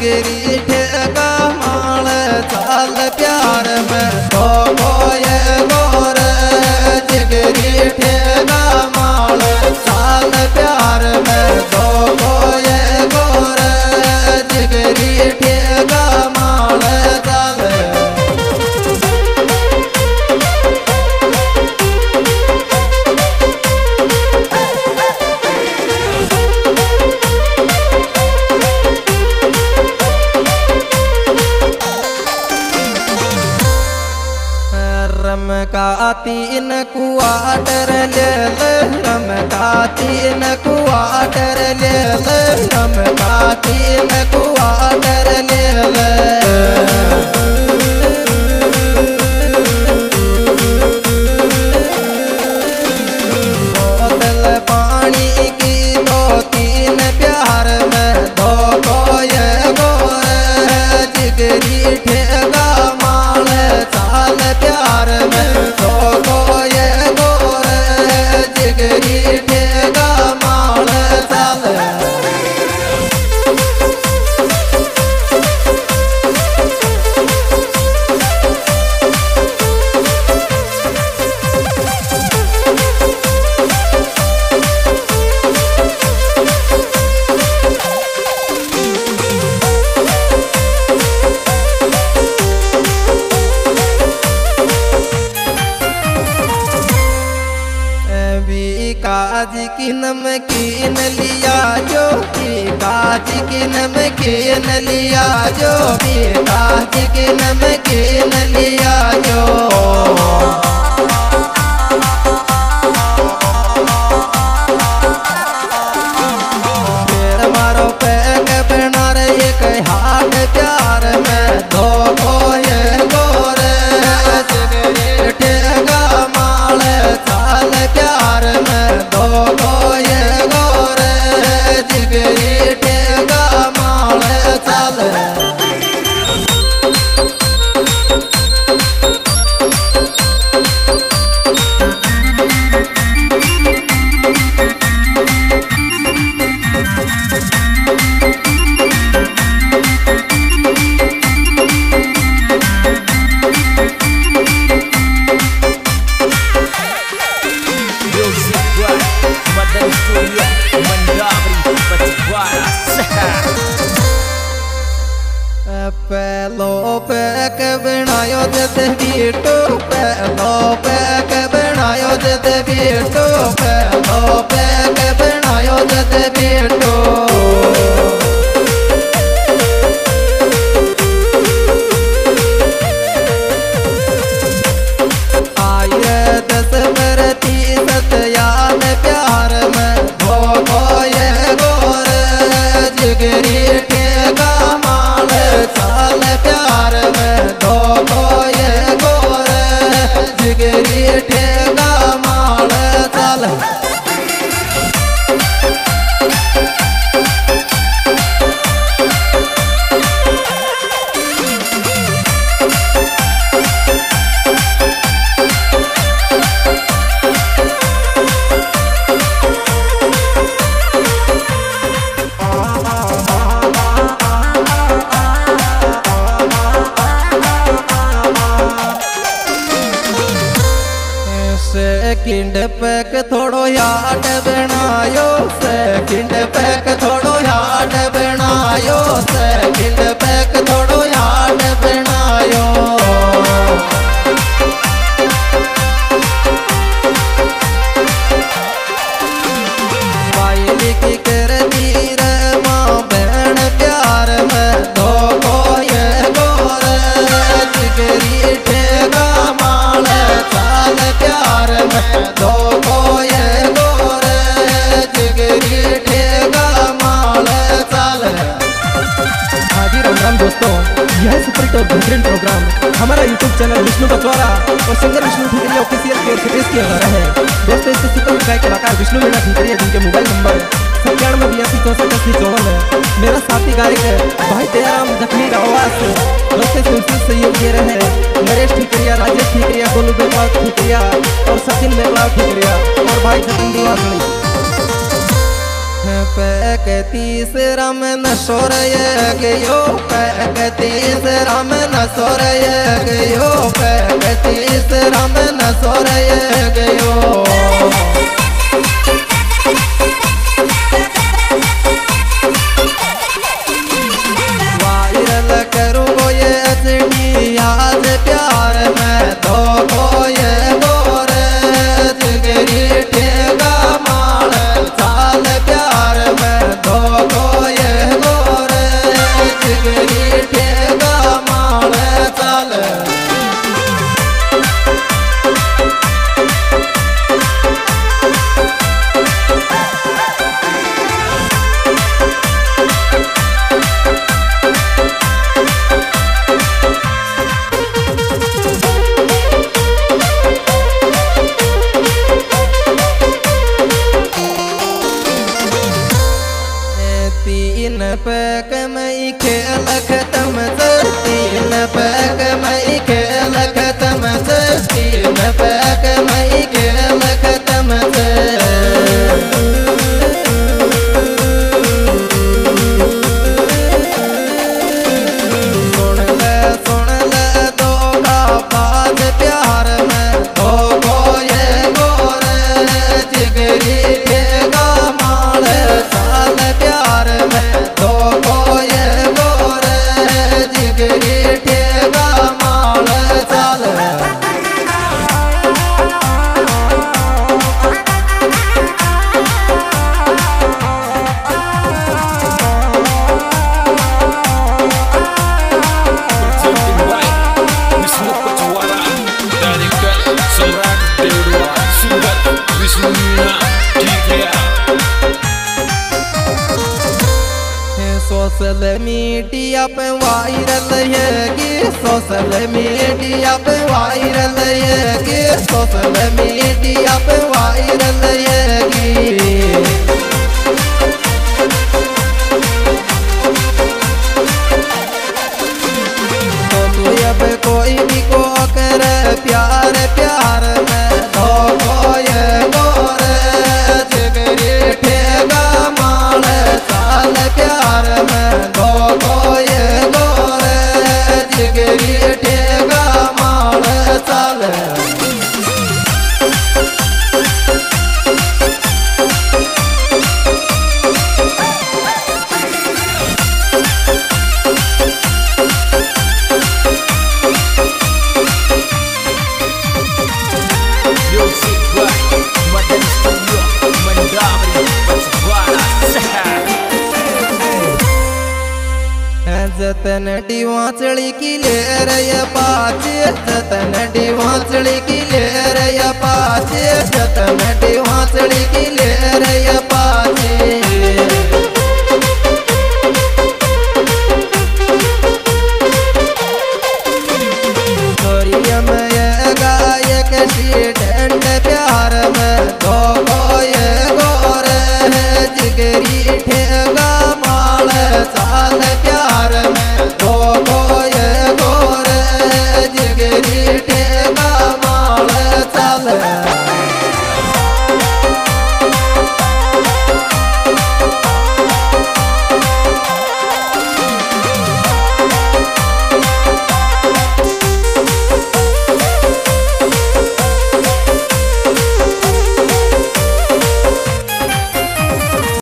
जिगरी ठेगा माल चाल प्यार में तो ये गोर जिगरी ठेगा माल चाल प्यार में तो ये गोर जिगरी ठेगा माल चाल। रमका तीन क्वार्टर ले ले रमका तीन क्वार्टर ले ले रमका तीन क्वार्टर ले ले। बोतल पानी की दो तीन प्यार में दो ये गोर जिगरी ठेगा माल चाल प्यार में तो ये गोर जिगरी ठेगा माल चाल। काज की नमकीन लिया जो काज की नमकीन लिया जो काज की नमकीन लिया जो। फिर मारो पैक बना रही कई हाथ प्यार में दो ये गोर जिगरी ठेगा माल चाल प्यार में दो ये गोर जिगरी ठेगा माल चाल। पहलो पैक बनायो जते बीटो पहलो पैक बनायो जते बीटो पहलो पैक बनायो जते बीटो। आये 10 बरती सत्यान प्यार में धो ये गोर जिगरी ठेगा माल चाल प्यार में दो ये गोर जिगरी ठेगा माल चाल। सेकंड पैक थोड़ो याद बनायो सेकंड पैक थोड़ो याद बनायो सेकंड पैक थोड़ो याद बनायो। बाइली की कर दी रे माँ बहन प्यार में दो ये गोर जिगरी ठेगा माल चाल प्यार में दो ये गोर जिगरी ठेगा माल चाल। हाजी राम राम दोस्तों, यह सुपर हिट बेहतरीन प्रोग्राम हमारा यूट्यूब चैनल विष्णु बतवारा और सिंगर विष्णु ठीकरिया ऑफिशियल के पेश किया जा रहा है। दोस्तों इससे सुपर हिट गायक कलाकार विष्णु मीणा ठीकरिया जिनके मोबाइल नंबर 9782648064 है। मेरा साथी गायक भाई दयाराम जखमी रावास, दोस्तों से सहयोग दे रहे हैं नरेश ठीकरिया, राजेश ठीकरिया, गोलू बेगला ठीकरिया और सचिन बेगला ठीकरिया और भाई जतिन दिवाकड़ी। तीसरा में नशोर गयो तीसरा में नशोर गयो तीसरा में नशोर गयो वायरल करूँगो ये एचडी याद प्यार में तो ये गोर जिगरी ठेगा माल चाल प्यार में तो ये गोर जिगरी ठेगा माल चाल तीन पैक मई खेल खत्म तीन पैक मई खेल खत्म तीन पैक मई खेल खत्म सुन ले दो का बात प्यार में हो ये गोर जिगरी ठेगा माल चाल प्यार में तो ये गोर जिगरी ठेगा माल चाल सोशल मीडिया पे वायरल है सोशल मीडिया पे वायरल है सोशल मीडिया पे वायरल है तो तू अब कोई भी को कर प्यार प्यार में तो ये गोर जिगरी ठेगा माल चाल प्यार में तो ये गोर जिगरी ठेगा माल चाल जतन डिवाचड़ी की ले रया पाचे जतन डिवाचड़ी की ले रया पाचे जतन डिवाचड़ी की ले रया पाचे